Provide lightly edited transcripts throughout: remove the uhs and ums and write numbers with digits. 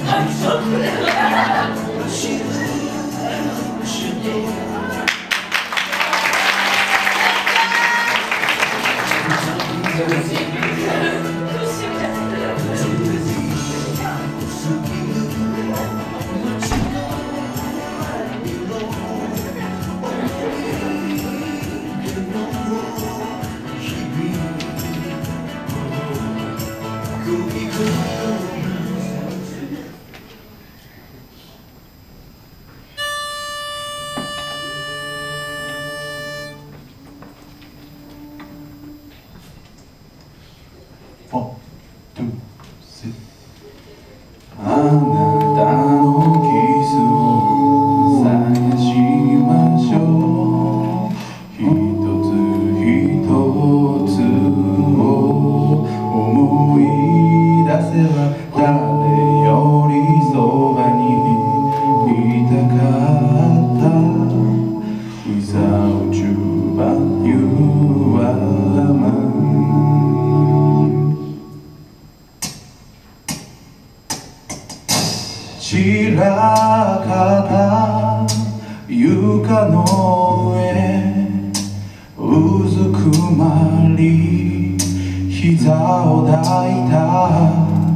散らかった床の上うずくまり膝を抱いた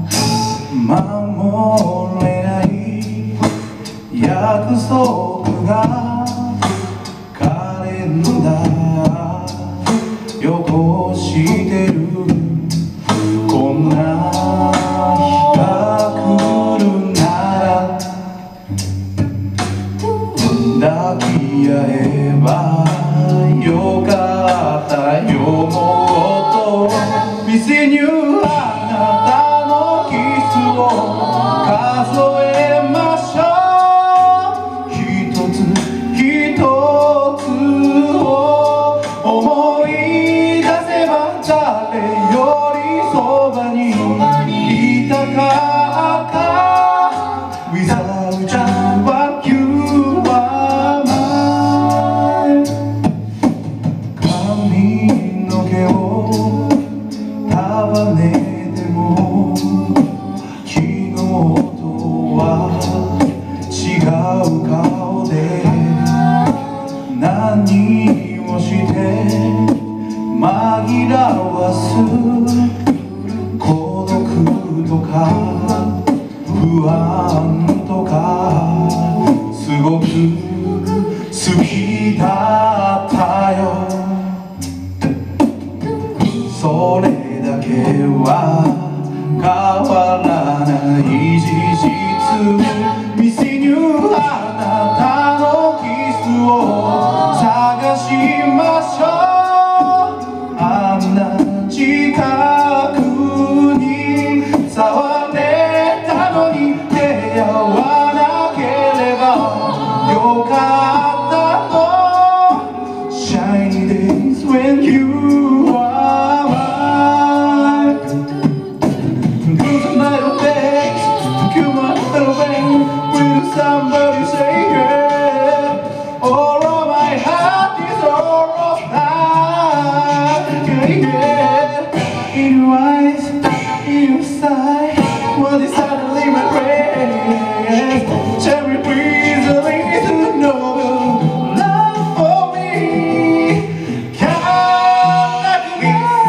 守れない約束がカレンダーよこしてるこんな日が来るなら抱き合えばよかったよもっと Missing you あなたのキスを数えましょう一つ一つを思い出せば誰よりそばにいたかった Without you you are mine 髪の毛を束ねても昨日とは違う顔で何をして紛らわす孤独とか不安とかすごく好きだったよそれだけは変わらない事実 Missing you あなたのキスを探しましょうあんな近くに触れたのに出会わなければよかったの Shiny days when you are mine Those are my days to kill my little pain Will somebody say yeah All of my heart is all of that yeah In your eyes, in your sight What is suddenly my praise Tell me please, I need to know Love for me Can't be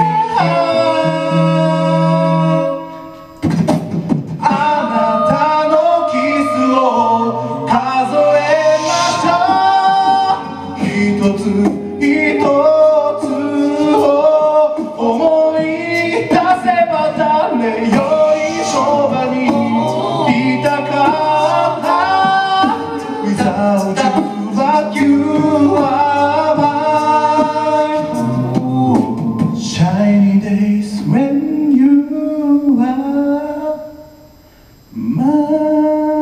あなたのキスを数えましょう一つ一つを思い出せば誰よりそばにいたかった Without you but you are mine Shiny days when you are mine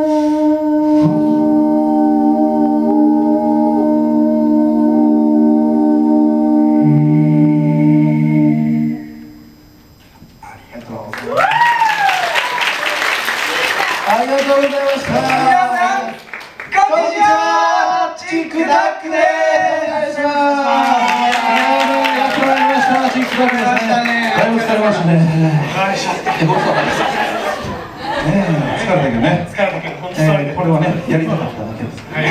ありがとうございました。皆さん、こんにちは。チックダックです。お願いします。やってまいりました。チックダックですね。だいぶ疲れましたね。 疲れたけどね。 疲れたけど、本当にこれはね、やりたかっただけです。 はい。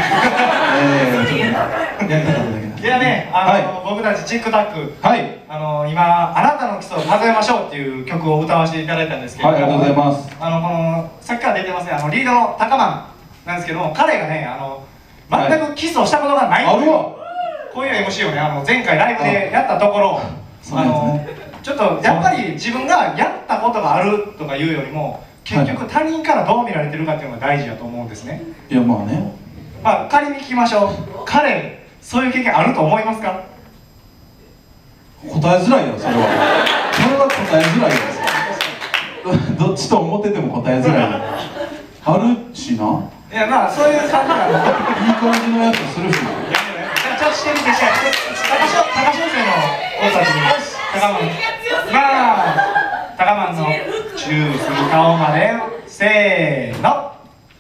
やりたかっただけです。 いやね、僕たちチックタック、 はい。 今、あなたの基礎を数えましょうっていう曲を歌わせていただいたんですけど、 はい、ありがとうございます。 この、さっきから出てますね、リードの高マンなんですけども、彼がね、全くキスをしたことがないという、こういう MC をね、前回ライブでやったところ、ちょっとやっぱり自分がやったことがあるとかいうよりも、結局他人からどう見られてるかっていうのが大事だと思うんですね。 いや、まあね。 まあ、仮に聞きましょう。彼、そういう経験あると思いますか？ 答えづらいよ、それは。それは答えづらいよ。どっちと思ってても答えづらいよ。あるしな。 いや、まあ、そういう感じなの。 いい感じのやつするし。 ちょっとしてみて、高小生の子たちに、高マン、まあ、高マンのチューする顔まで、せーの。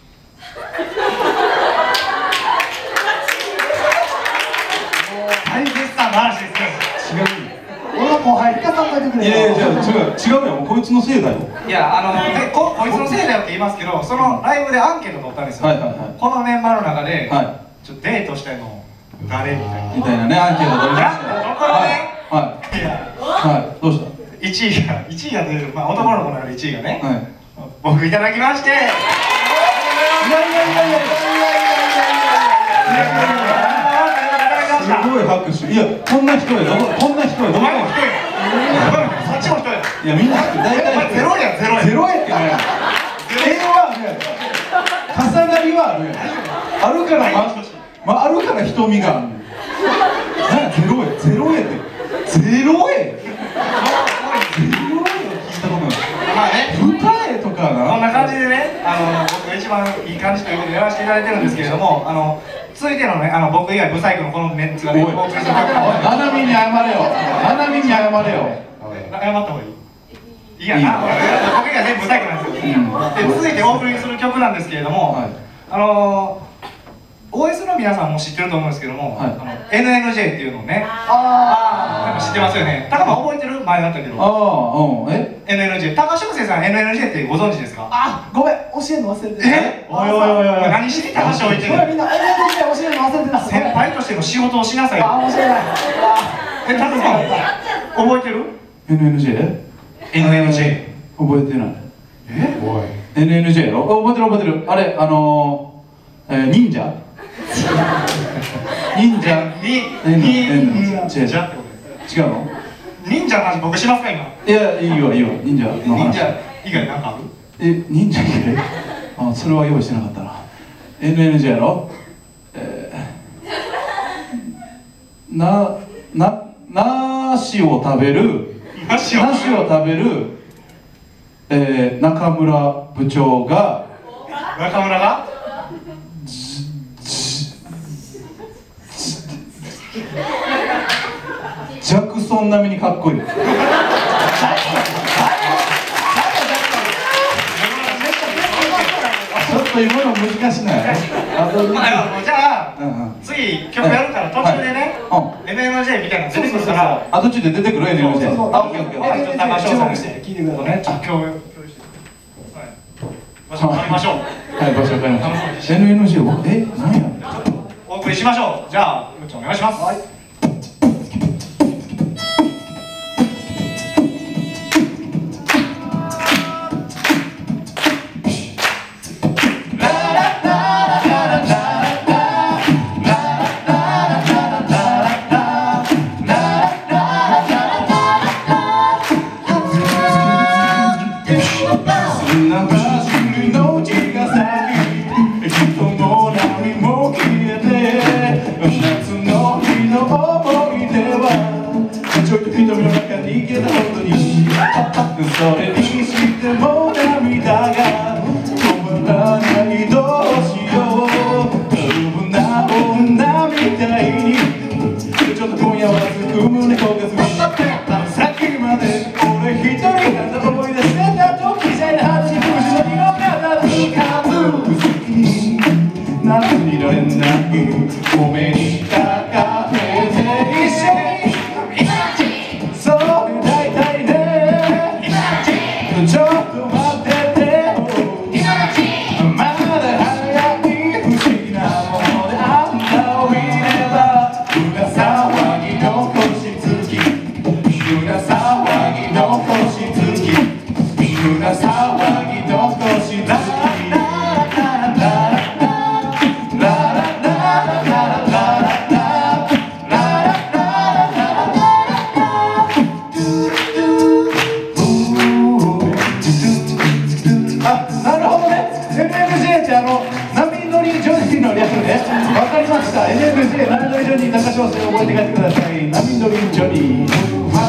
大絶賛の話ですよ。 違う。 俺は後輩、聞かさんといてくれよ。 いやいや、違うよ、こいつのせいだよ。 いや、こいつのせいだよって言いますけど、そのライブでアンケート取ったんですよ。このメンバーの中で、ちょっとデートしたいの誰みたいな。 みたいなね、アンケート取りました。 ところで、 はい、どうした？ 1位が出る、まあ男の子の中で1位がね、僕いただきまして。いやいやすごい拍手。いや、こんな人や、こんな人や、どこも人や。 そっちも人や。 いや、みんな大体ゼロや、ゼロや。 ゼロやってね。はあるやん。重なりはあるやん。あるから、あるから瞳がある。ゼロや、ゼロやって。ゼロや。ゼロや聞いたことない。 まあね、 歌えとかな。 こんな感じでね、僕が一番いい感じということでやらせていただいてるんですけれども、続いてのね、僕以外ブサイクのこのメンツがね、お送りする曲をななみに謝れよ。ななみに謝れよ。 謝った方がいい？いいやな、僕以外全部ブサイクなんですよ。で、続いてお送りする曲なんですけれども、OS の皆さんも知ってると思うんですけども、NNJ っていうのをね、知ってますよね。高間覚えてる？前だったけど。NNJ、高翔生さん NNJ ってご存知ですか？ あ、ごめん、教えるの忘れてた。 おいおいおいおい、何しに高翔置いてる？ みんな NNJ 教えるの忘れてた。 先輩としての仕事をしなさいよ。 あ、教えない。 高さん覚えてる？ NNJ？ NNJ 覚えてない。 おい NNJ やろ？覚えてる。あれ、忍者？忍者？ 忍者ってことです。 違うの？ 忍者の話僕しますか今？ いや、いいよ、忍者の話。 忍者以外なんかある？ 忍者以外？それは用意してなかったな。NNJ やろ？梨を食べる中村部長がジャクソン並みにかっこいい。ちょっと今の難しない？ じゃあ次曲やるから途中でね NNJ みたいなの出てくるから、 途中で出てくる NNJ。 ちょっと高翔さんにして聞いてくださいね。ちょっと共有して場所分かりましょう。 はい、場所分かりました。NNJ を何やお送りしましょう。じゃあむっちゃんお願いします。 それにしても涙が止まらないどうしよう十分な女みたいにちょっと今夜はすぐ胸焦がすさっきまで俺一人なんだ思い出してた時じゃない恥無事の色がつかむ夏にいられないお目にかかって一緒にそれ大体ねちょっと待っててに高潮線を覚えて帰ってください。波乗りジョニー。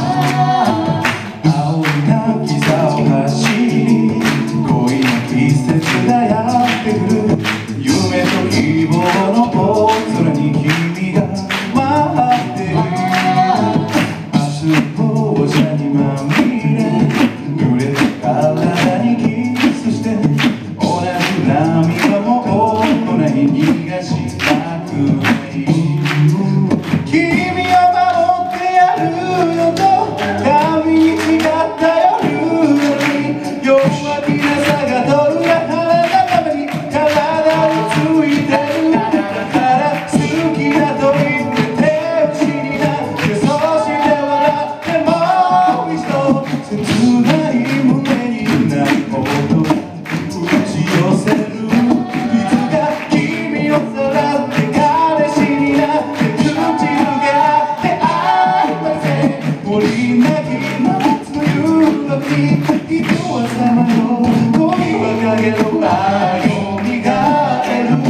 青い渚を走り、恋の季節がやってくる。夢と希望の大空に君が待ってる。明日放射にまみれ、濡れた体にキスして、同じ涙も大人に逃がしたくない。君を守ってやるよと髪に誓った夜に、弱気なさがと裏腹なために体をついてる。だから好きだと言って手をしになって、そして笑ってもう一度切ない胸にない音が打ち寄せる。いつか君をさらって彼氏になって口づけ合って愛まで森なき夏の夕焼けに、人はさまよ恋は影の愛を磨ける。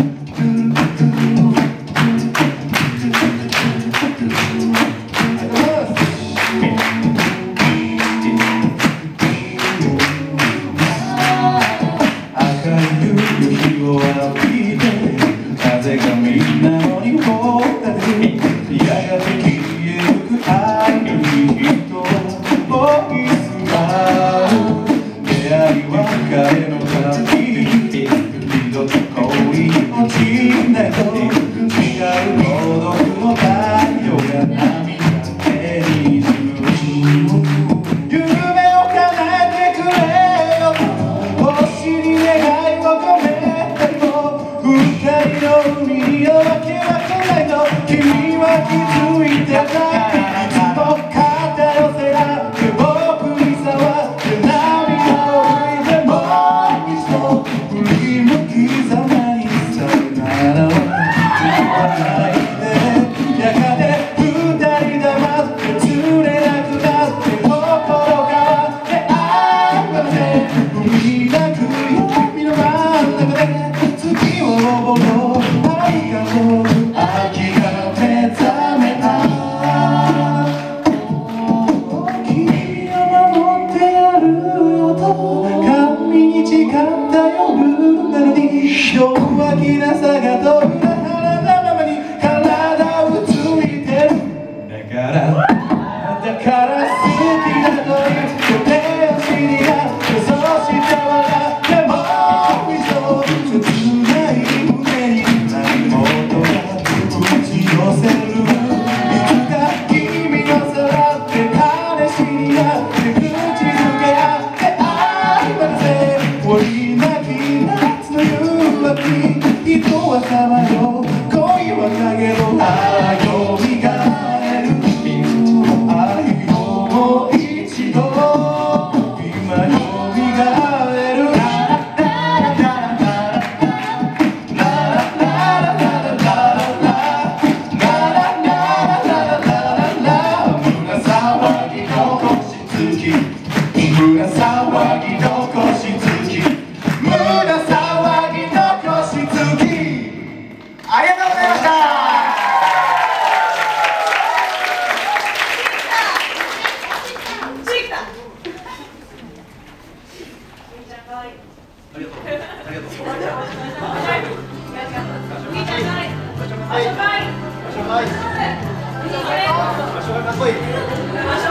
赤い夕日を浴びて、風がみんなのに放ったで、やがて消えゆく愛の人は追いすがる。出会い別れの旅、二度と恋に落ちないと、違う孤独の太陽が涙手にする。夢を叶えてくれよと星に願いを込めたよ。二人の海に夜明けは来ないと君は気づいてた。いつも肩寄せ合って僕に触って涙を拭いて、もう一度振り向きざまにさよならを言わないで。やがて二人黙って釣れなくなって、心変わって愛まで海なく闇の真ん中で月を登ろう。愛が遠く秋が目覚めた。君を守ってやるよと髪に誓った夜なのに、弱気なさがと裏腹なままに体をついてる。だから好きだと言って手をしになって、そして笑ってもう一度切ない胸にない音が打ち寄せる。いつか君をさらって彼氏になって口づけ合って愛まで森なき夏の夕焼けに、人はさまよ恋は影の愛を磨ける。愛をもう一度今よみがえる。胸騒ぎ残しつき、胸騒ぎ残しつき。 ありがとうございました。 かっこいい。